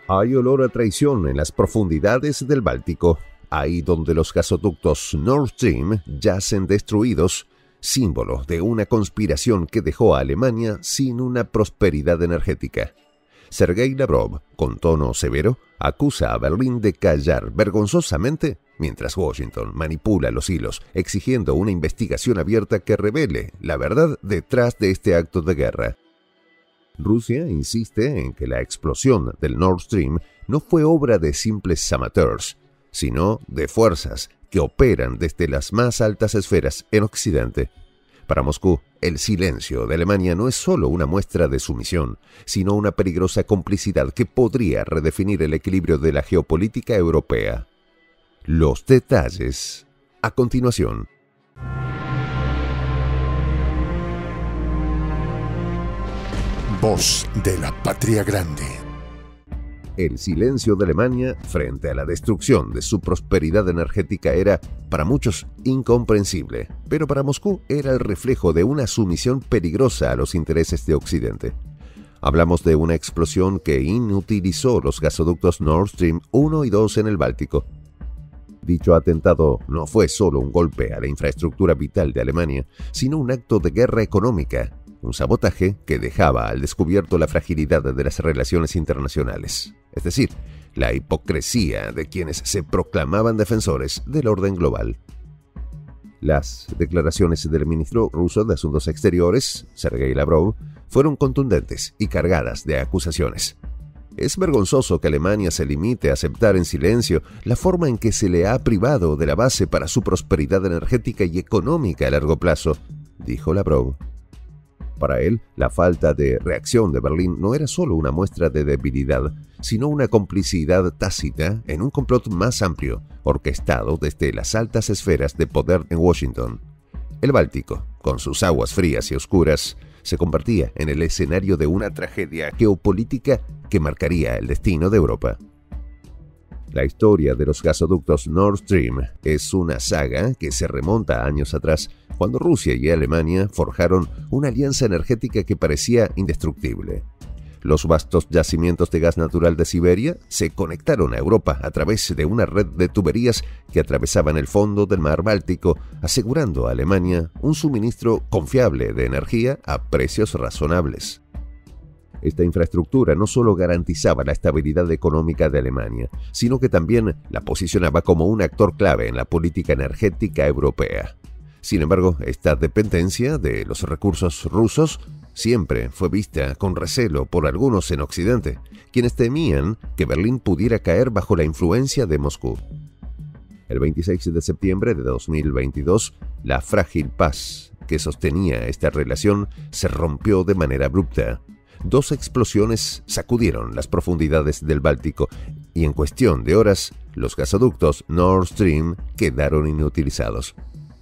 Hay olor a traición en las profundidades del Báltico, ahí donde los gasoductos Nord Stream yacen destruidos, símbolo de una conspiración que dejó a Alemania sin una prosperidad energética. Sergei Lavrov, con tono severo, acusa a Berlín de callar vergonzosamente, mientras Washington manipula los hilos, exigiendo una investigación abierta que revele la verdad detrás de este acto de guerra. Rusia insiste en que la explosión del Nord Stream no fue obra de simples amateurs, sino de fuerzas que operan desde las más altas esferas en Occidente. Para Moscú, el silencio de Alemania no es solo una muestra de sumisión, sino una peligrosa complicidad que podría redefinir el equilibrio de la geopolítica europea. Los detalles a continuación. Voz de la Patria Grande. El silencio de Alemania frente a la destrucción de su prosperidad energética era, para muchos, incomprensible, pero para Moscú era el reflejo de una sumisión peligrosa a los intereses de Occidente. Hablamos de una explosión que inutilizó los gasoductos Nord Stream 1 y 2 en el Báltico. Dicho atentado no fue solo un golpe a la infraestructura vital de Alemania, sino un acto de guerra económica, un sabotaje que dejaba al descubierto la fragilidad de las relaciones internacionales, es decir, la hipocresía de quienes se proclamaban defensores del orden global. Las declaraciones del ministro ruso de Asuntos Exteriores, Sergei Lavrov, fueron contundentes y cargadas de acusaciones. Es vergonzoso que Alemania se limite a aceptar en silencio la forma en que se le ha privado de la base para su prosperidad energética y económica a largo plazo, dijo Lavrov. Para él, la falta de reacción de Berlín no era solo una muestra de debilidad, sino una complicidad tácita en un complot más amplio, orquestado desde las altas esferas de poder en Washington. El Báltico, con sus aguas frías y oscuras, se convertía en el escenario de una tragedia geopolítica que marcaría el destino de Europa. La historia de los gasoductos Nord Stream es una saga que se remonta a años atrás, cuando Rusia y Alemania forjaron una alianza energética que parecía indestructible. Los vastos yacimientos de gas natural de Siberia se conectaron a Europa a través de una red de tuberías que atravesaban el fondo del mar Báltico, asegurando a Alemania un suministro confiable de energía a precios razonables. Esta infraestructura no solo garantizaba la estabilidad económica de Alemania, sino que también la posicionaba como un actor clave en la política energética europea. Sin embargo, esta dependencia de los recursos rusos siempre fue vista con recelo por algunos en Occidente, quienes temían que Berlín pudiera caer bajo la influencia de Moscú. El 26 de septiembre de 2022, la frágil paz que sostenía esta relación se rompió de manera abrupta. Dos explosiones sacudieron las profundidades del Báltico y en cuestión de horas, los gasoductos Nord Stream quedaron inutilizados.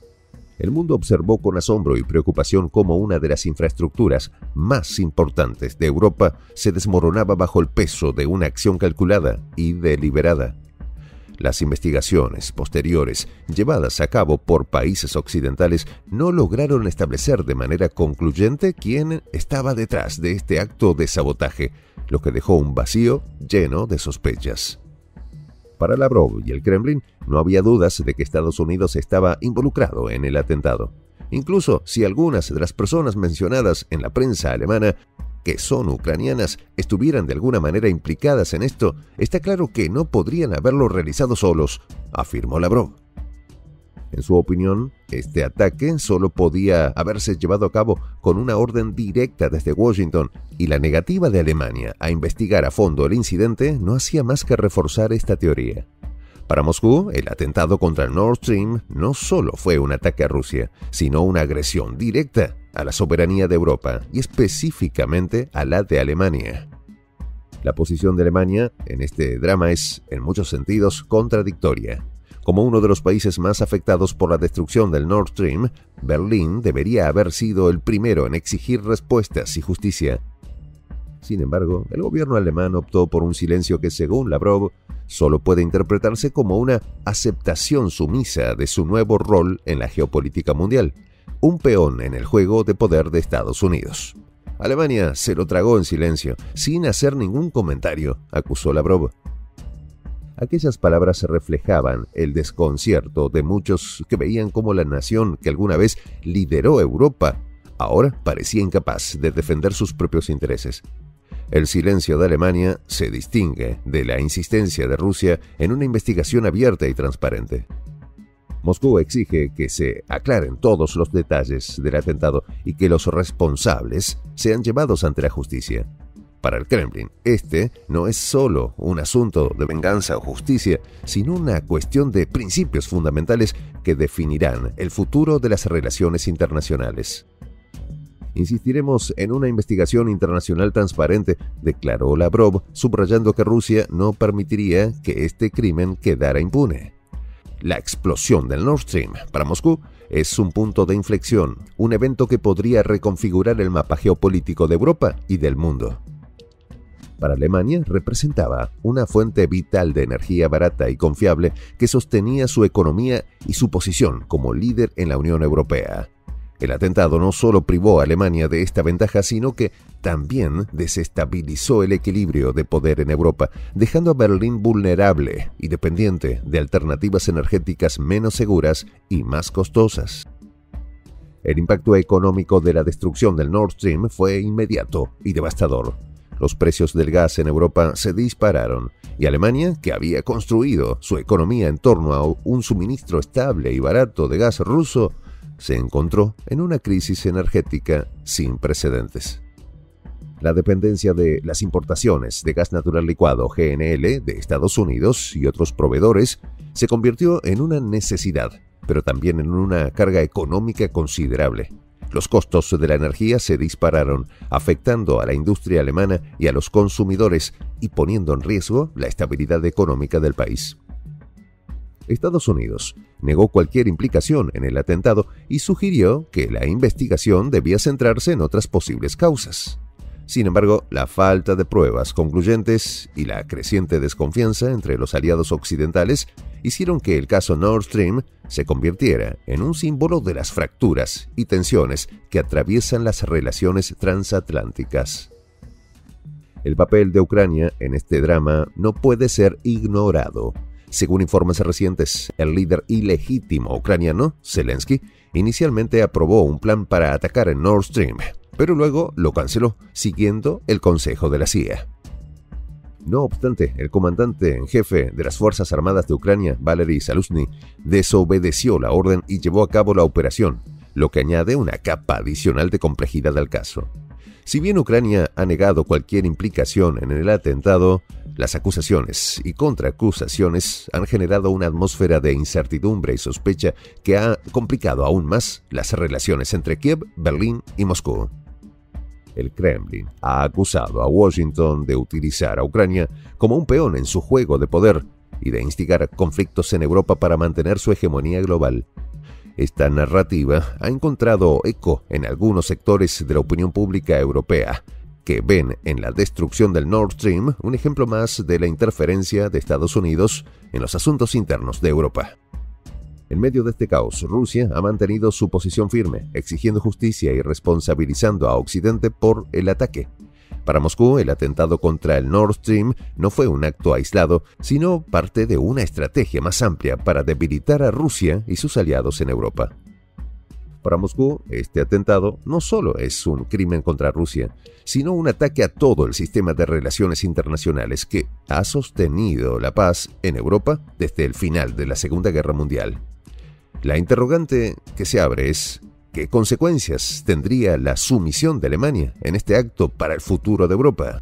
El mundo observó con asombro y preocupación cómo una de las infraestructuras más importantes de Europa se desmoronaba bajo el peso de una acción calculada y deliberada. Las investigaciones posteriores, llevadas a cabo por países occidentales, no lograron establecer de manera concluyente quién estaba detrás de este acto de sabotaje, lo que dejó un vacío lleno de sospechas. Para Lavrov y el Kremlin, no había dudas de que Estados Unidos estaba involucrado en el atentado. Incluso si algunas de las personas mencionadas en la prensa alemana, que son ucranianas, estuvieran de alguna manera implicadas en esto, está claro que no podrían haberlo realizado solos, afirmó Lavrov. En su opinión, este ataque solo podía haberse llevado a cabo con una orden directa desde Washington, y la negativa de Alemania a investigar a fondo el incidente no hacía más que reforzar esta teoría. Para Moscú, el atentado contra el Nord Stream no solo fue un ataque a Rusia, sino una agresión directa a la soberanía de Europa y específicamente a la de Alemania. La posición de Alemania en este drama es, en muchos sentidos, contradictoria. Como uno de los países más afectados por la destrucción del Nord Stream, Berlín debería haber sido el primero en exigir respuestas y justicia. Sin embargo, el gobierno alemán optó por un silencio que, según Lavrov, solo puede interpretarse como una aceptación sumisa de su nuevo rol en la geopolítica mundial, un peón en el juego de poder de Estados Unidos. Alemania se lo tragó en silencio, sin hacer ningún comentario, acusó Lavrov. Aquellas palabras reflejaban el desconcierto de muchos que veían cómo la nación que alguna vez lideró Europa ahora parecía incapaz de defender sus propios intereses. El silencio de Alemania se distingue de la insistencia de Rusia en una investigación abierta y transparente. Moscú exige que se aclaren todos los detalles del atentado y que los responsables sean llevados ante la justicia. Para el Kremlin, este no es solo un asunto de venganza o justicia, sino una cuestión de principios fundamentales que definirán el futuro de las relaciones internacionales. Insistiremos en una investigación internacional transparente, declaró Lavrov, subrayando que Rusia no permitiría que este crimen quedara impune. La explosión del Nord Stream para Moscú es un punto de inflexión, un evento que podría reconfigurar el mapa geopolítico de Europa y del mundo. Para Alemania representaba una fuente vital de energía barata y confiable que sostenía su economía y su posición como líder en la Unión Europea. El atentado no solo privó a Alemania de esta ventaja, sino que también desestabilizó el equilibrio de poder en Europa, dejando a Berlín vulnerable y dependiente de alternativas energéticas menos seguras y más costosas. El impacto económico de la destrucción del Nord Stream fue inmediato y devastador. Los precios del gas en Europa se dispararon y Alemania, que había construido su economía en torno a un suministro estable y barato de gas ruso, se encontró en una crisis energética sin precedentes. La dependencia de las importaciones de gas natural licuado GNL de Estados Unidos y otros proveedores se convirtió en una necesidad, pero también en una carga económica considerable. Los costos de la energía se dispararon, afectando a la industria alemana y a los consumidores y poniendo en riesgo la estabilidad económica del país. Estados Unidos negó cualquier implicación en el atentado y sugirió que la investigación debía centrarse en otras posibles causas. Sin embargo, la falta de pruebas concluyentes y la creciente desconfianza entre los aliados occidentales hicieron que el caso Nord Stream se convirtiera en un símbolo de las fracturas y tensiones que atraviesan las relaciones transatlánticas. El papel de Ucrania en este drama no puede ser ignorado. Según informes recientes, el líder ilegítimo ucraniano, Zelensky, inicialmente aprobó un plan para atacar en Nord Stream, pero luego lo canceló, siguiendo el consejo de la CIA. No obstante, el comandante en jefe de las Fuerzas Armadas de Ucrania, Valery Zaluzhny, desobedeció la orden y llevó a cabo la operación, lo que añade una capa adicional de complejidad al caso. Si bien Ucrania ha negado cualquier implicación en el atentado, las acusaciones y contraacusaciones han generado una atmósfera de incertidumbre y sospecha que ha complicado aún más las relaciones entre Kiev, Berlín y Moscú. El Kremlin ha acusado a Washington de utilizar a Ucrania como un peón en su juego de poder y de instigar conflictos en Europa para mantener su hegemonía global. Esta narrativa ha encontrado eco en algunos sectores de la opinión pública europea, que ven en la destrucción del Nord Stream un ejemplo más de la interferencia de Estados Unidos en los asuntos internos de Europa. En medio de este caos, Rusia ha mantenido su posición firme, exigiendo justicia y responsabilizando a Occidente por el ataque. Para Moscú, el atentado contra el Nord Stream no fue un acto aislado, sino parte de una estrategia más amplia para debilitar a Rusia y sus aliados en Europa. Para Moscú, este atentado no solo es un crimen contra Rusia, sino un ataque a todo el sistema de relaciones internacionales que ha sostenido la paz en Europa desde el final de la Segunda Guerra Mundial. La interrogante que se abre es: ¿qué consecuencias tendría la sumisión de Alemania en este acto para el futuro de Europa?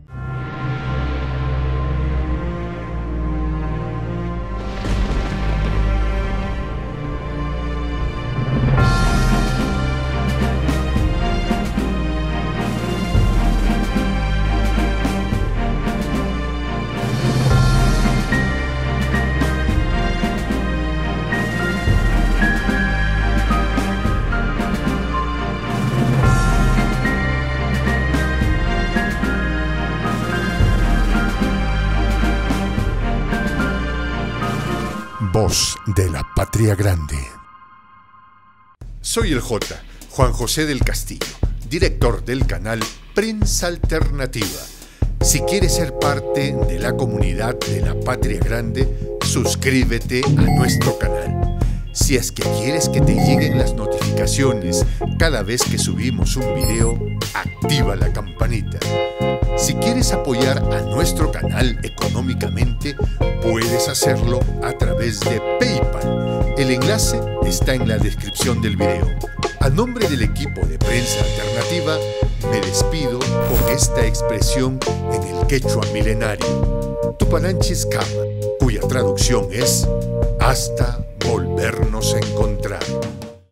Voz de la Patria Grande. Soy el J, Juan José del Castillo, director del canal Prensa Alternativa. Si quieres ser parte de la comunidad de la Patria Grande, suscríbete a nuestro canal. Si es que quieres que te lleguen las notificaciones cada vez que subimos un video, activa la campanita. Si quieres apoyar a nuestro canal económicamente, puedes hacerlo a través de PayPal. El enlace está en la descripción del video. A nombre del equipo de Prensa Alternativa, me despido con esta expresión en el quechua milenario, Tupananchis Kama, cuya traducción es hasta volvernos a encontrar.